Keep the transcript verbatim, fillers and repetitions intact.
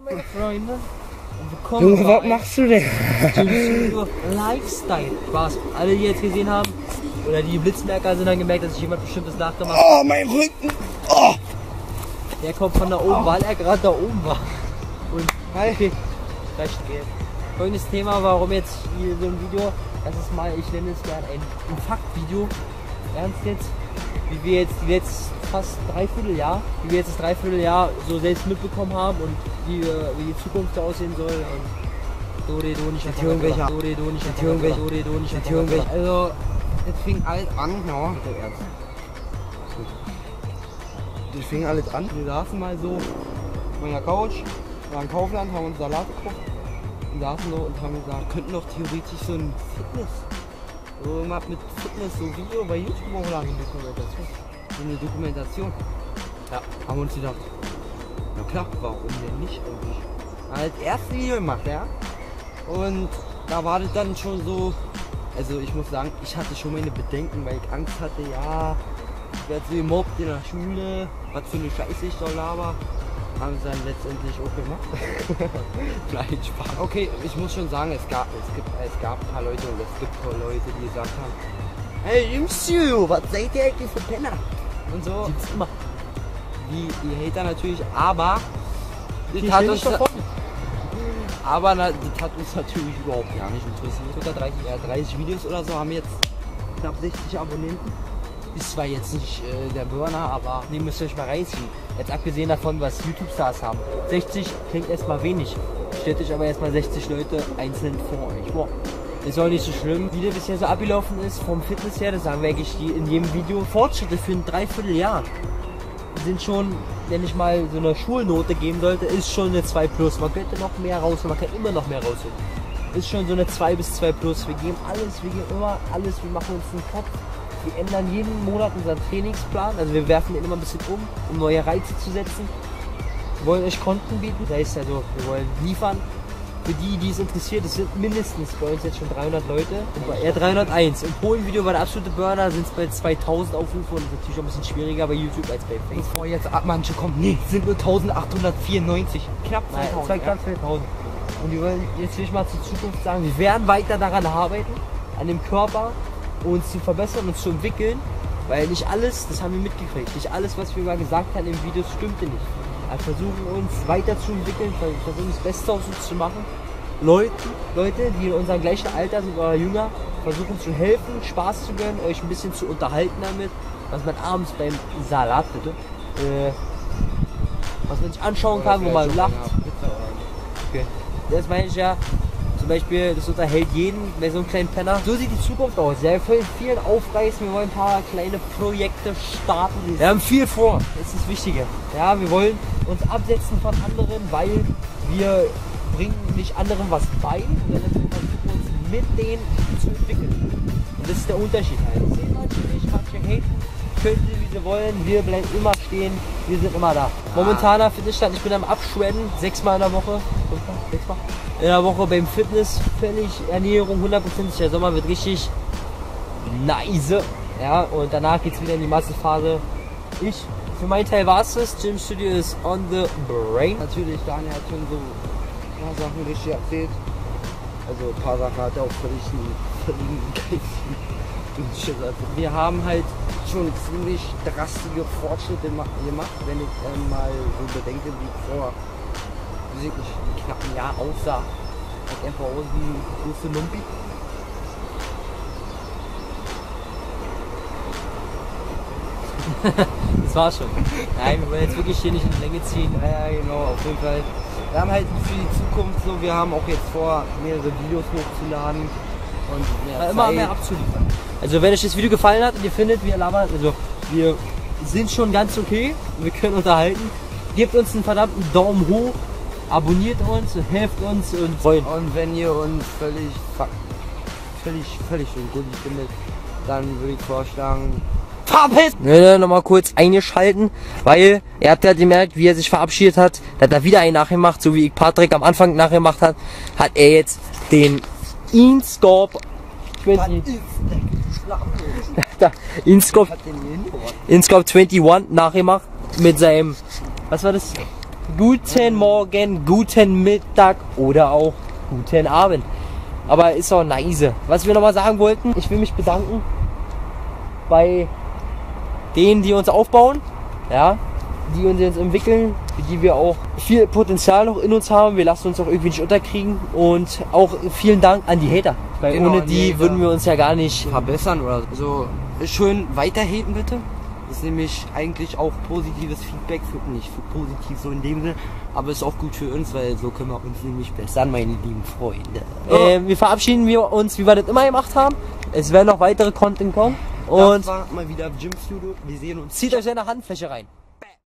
meine Freunde. Und willkommen Junge, was machst du denn? Lifestyle. Spaß. Alle, die jetzt gesehen haben, oder die Blitzmerker sind, dann gemerkt, dass sich jemand bestimmtes nachgemacht hat. Oh, mein Rücken! Oh. Der kommt von da oben, oh. weil er gerade da oben war. Und okay, recht geht. Folgendes Thema, warum jetzt hier so ein Video, das ist mal, ich nenne es gerne ein, ein Faktvideo. Ernst jetzt, wie wir jetzt, jetzt fast dreiviertel Jahr, wie wir jetzt das dreiviertel Jahr so selbst mitbekommen haben und wie, wie die Zukunft aussehen soll. Und Dore, Do, nicht irgendwelche, Dore, Do, nicht irgendwelche, Dore, Do, nicht irgendwelche. Also, es fing alles an, ja. Ernst. Das fing alles an. Wir saßen mal so auf der Couch, waren Kaufland, haben uns Salat gekocht und saßen so und haben gesagt, könnten doch theoretisch so ein Fitness, so immer mit Fitness, so Video bei YouTube hochladen, eine Dokumentation. So eine Dokumentation. Ja, haben uns gedacht, na klar, warum denn nicht eigentlich? Als erstes Video gemacht, ja. Und da war das dann schon so, also ich muss sagen, ich hatte schon meine Bedenken, weil ich Angst hatte, ja, ich werde so gemobbt in der Schule, was für eine Scheiße ich da laber. Haben sie dann letztendlich auch gemacht. Klein Spaß. Okay, ich muss schon sagen, es gab, es gibt, es gab ein paar Leute und es gibt paar Leute, die gesagt haben, hey Jimsü, was seid ihr eigentlich für Penner? Und so. Gibt's immer. Die, die Hater natürlich, aber Die das hat stehen uns, nicht davon. aber na, das hat uns natürlich überhaupt gar nicht interessiert. Unter dreißig. Ja, dreißig Videos oder so haben jetzt knapp sechzig Abonnenten. Ist zwar jetzt nicht äh, der Burner, aber Nee, müsst ihr euch mal reinziehen. Jetzt abgesehen davon, was YouTube-Stars haben. sechzig klingt erstmal wenig. Stellt euch aber erstmal sechzig Leute einzeln vor euch. Boah. Ist auch nicht so schlimm. Wie das bisher so abgelaufen ist, vom Fitness her, das sagen wir eigentlich in jedem Video. Fortschritte für ein Dreivierteljahr sind schon, wenn ich mal so eine Schulnote geben sollte, ist schon eine zwei plus. Man könnte noch mehr rausholen, man kann immer noch mehr rausholen. Ist schon so eine zwei bis zwei plus. Wir geben alles, wir geben immer alles, wir machen uns einen Kopf. Wir ändern jeden Monat unseren Trainingsplan, also wir werfen den immer ein bisschen um, um neue Reize zu setzen. Wir wollen euch Content bieten, das heißt also, wir wollen liefern. Für die, die es interessiert, es sind mindestens bei uns jetzt schon dreihundert Leute, und bei, ja, dreihunderteins. Im Polen-Video war der absolute Burner, sind es bei zweitausend Aufrufe und das ist natürlich auch ein bisschen schwieriger bei YouTube als bei Facebook. bevor jetzt manche kommen, nee, es sind nur eintausendachthundertvierundneunzig, knapp zweitausend. Zwei, knapp zweitausend. Und wir wollen jetzt will ich mal zur Zukunft sagen, wir werden weiter daran arbeiten, an dem Körper, uns zu verbessern und zu entwickeln, weil nicht alles, das haben wir mitgekriegt, nicht alles, was wir mal gesagt haben im Video, stimmte nicht. Wir versuchen uns weiterzuentwickeln, versuchen das Beste aus uns zu machen. Leute, Leute, die in unserem gleichen Alter sind oder jünger, versuchen zu helfen, Spaß zu gönnen, euch ein bisschen zu unterhalten damit, was man abends beim Salat bitte, äh, was man sich anschauen kann, wo man lacht. Okay. Das meine ich ja. Zum Beispiel, das unterhält jeden bei so einem kleinen Penner. So sieht die Zukunft aus. Ja, wir wollen viel aufreißen, wir wollen ein paar kleine Projekte starten. Wir haben viel vor, das ist das Wichtige. Ja, wir wollen uns absetzen von anderen, weil wir bringen nicht anderen was bei, sondern wir versuchen uns mit denen zu entwickeln. Und das ist der Unterschied halt. Das sehen manche nicht, manche haten, können sie wie sie wollen, wir bleiben immer stehen, wir sind immer da. Momentaner Fitnessstand, ich bin am Abschwedden, sechsmal in der Woche. Fünfmal? Sechsmal? In der Woche beim Fitness, völlig Ernährung, hundert Prozent. Der Sommer wird richtig nice. Ja, und danach geht es wieder in die Massephase. Ich, für meinen Teil war es das. Gym Studio ist on the brain. Natürlich, Daniel hat schon so ein paar Sachen richtig erzählt. Also ein paar Sachen hat er auch völlig völligen Geist. Wir haben halt schon ziemlich drastische Fortschritte gemacht, wenn ich äh, mal so bedenke, wie vor wirklich knapp ein Jahr aussah. Als einfach aus wie ein große Lumpi. Das war's schon. Nein, wir wollen jetzt wirklich hier nicht in die Länge ziehen. Ja, ja, genau, auf jeden Fall. Wir haben halt für die Zukunft so, wir haben auch jetzt vor, mehrere Videos hochzuladen und mehr immer Zeit. mehr abzuliefern. Also wenn euch das Video gefallen hat und ihr findet, wir labern, also wir sind schon ganz okay, wir können unterhalten. Gebt uns einen verdammten Daumen hoch, abonniert uns, helft uns und freuen. Und wenn ihr uns völlig, völlig, völlig schön gut findet, dann würde ich vorschlagen, verpisst! Ne, nochmal kurz eingeschalten, weil ihr habt ja gemerkt, wie er sich verabschiedet hat, da hat er wieder einen nachgemacht, so wie ich Patrick am Anfang nachgemacht hat, hat er jetzt den InScope zwanzig InScope InScope einundzwanzig nachgemacht mit seinem, was war das? guten Morgen, guten Mittag oder auch guten Abend. Aber ist auch nice. Was wir nochmal sagen wollten, ich will mich bedanken bei denen, die uns aufbauen, ja, die uns jetzt entwickeln, für die wir auch viel Potenzial noch in uns haben. Wir lassen uns auch irgendwie nicht unterkriegen. Und auch vielen Dank an die Hater. Weil Genau, ohne an die die Hater. würden wir uns ja gar nicht verbessern oder so. Schön weiterhaten bitte. Das ist nämlich eigentlich auch positives Feedback, für, nicht für positiv so in dem Sinne, aber ist auch gut für uns, weil so können wir uns nämlich bessern, meine lieben Freunde. Äh, wir verabschieden wir uns, wie wir das immer gemacht haben. Es werden noch weitere Content kommen. Und Und das war mal wieder Gym Studio. Wir sehen uns. zieht euch eine Handfläche rein.